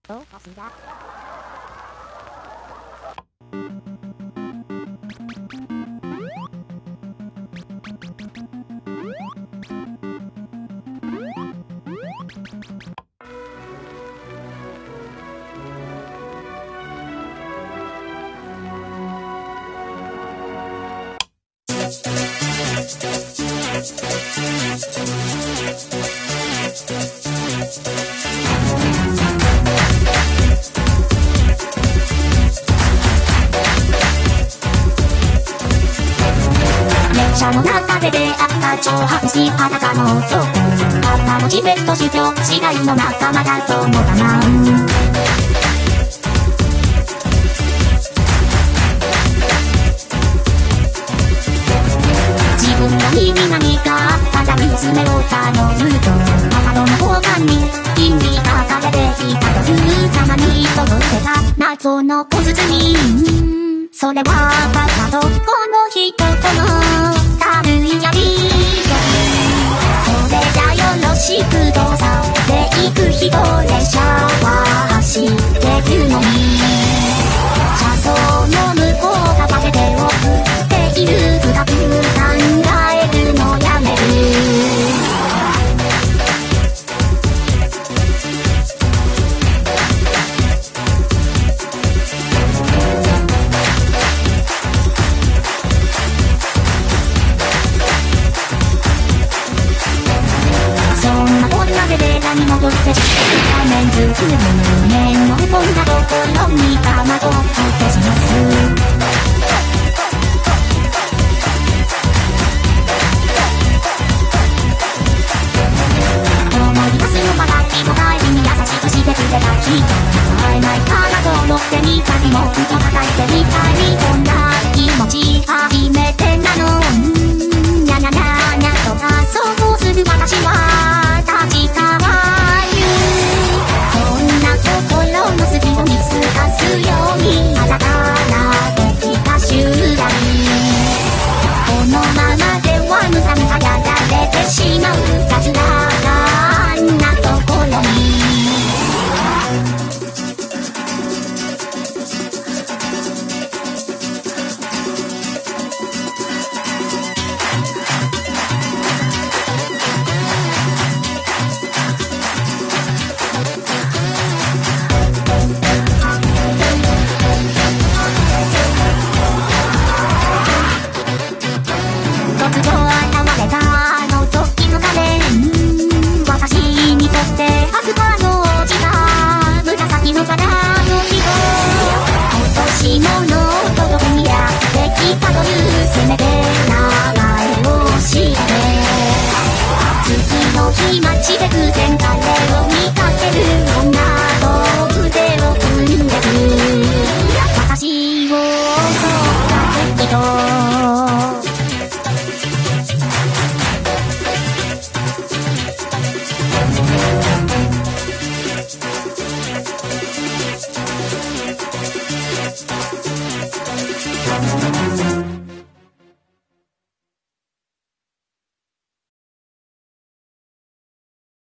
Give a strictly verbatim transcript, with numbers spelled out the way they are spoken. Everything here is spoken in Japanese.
どうかしら。列車の中で出会った超白紙裸の男。たったのチベット修行次第の仲間だと思ったな。自分の身に何かあったら娘を頼むと母の交換に金に書かれていたという玉に届けた謎の小包。それはバカとこの人との軽いやりとり。それじゃよろしくどうぞで行く人列車は走ってるのに車窓の向こう側で手を振っている深く考えるのやめる。に戻って画面ずつ胸のこんなところに卵を落とします。思い出すのばかりも帰りに優しくしてくれた人。